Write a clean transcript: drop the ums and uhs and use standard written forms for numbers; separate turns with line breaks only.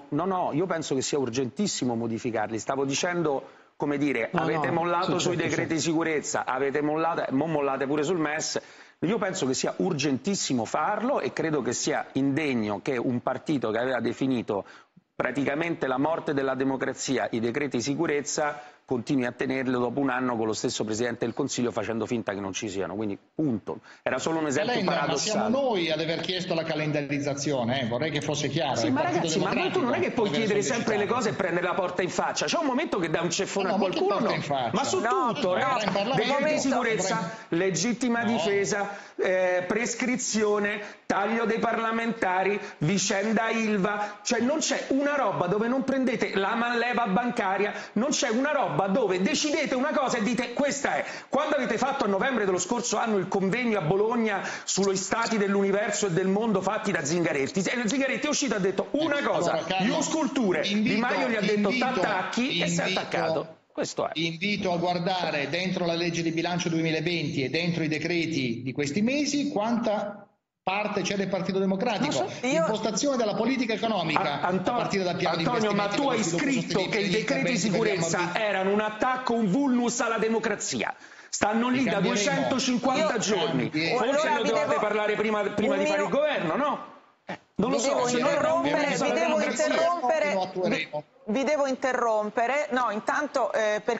no, io penso che sia urgentissimo modificarli. Stavo dicendo, come dire, avete mollato sui decreti di sicurezza, avete mollato, mollate pure sul MES. Io penso che sia urgentissimo farlo e credo che sia indegno che un partito che aveva definito praticamente la morte della democrazia, i decreti di sicurezza, continui a tenerlo dopo un anno con lo stesso Presidente del Consiglio facendo finta che non ci siano. Quindi, punto. Era solo un esempio paradossale.
Ma siamo noi ad aver chiesto la calendarizzazione, vorrei che fosse chiaro.
Sì, ma ragazzi, ma tu non è che puoi chiedere sempre le cose e prendere la porta in faccia. C'è un momento che dà un ceffone a qualcuno, ma su tutto, ragazzi, decreti di sicurezza, legittima difesa, prescrizione, taglio dei parlamentari, vicenda Ilva, cioè non c'è una roba dove non prendete la manleva bancaria, non c'è una roba dove decidete una cosa e dite questa è. Quando avete fatto a novembre dello scorso anno il convegno a Bologna sugli stati dell'universo e del mondo fatti da Zingaretti, Zingaretti è uscito e ha detto una cosa, Ius Culture, Di Maio gli ha detto t'attacchi e si è attaccato. Questo è.
Invito a guardare dentro la legge di bilancio 2020 e dentro i decreti di questi mesi quanta parte c'è del Partito Democratico, impostazione della politica economica a partire dal piano di investimenti.
Ma tu hai scritto che i decreti di sicurezza erano un attacco, un vulnus alla democrazia. Stanno lì da 250 giorni. Forse ne dovete parlare prima di fare il governo, no? Non lo so, se
vi devo interrompere. No, intanto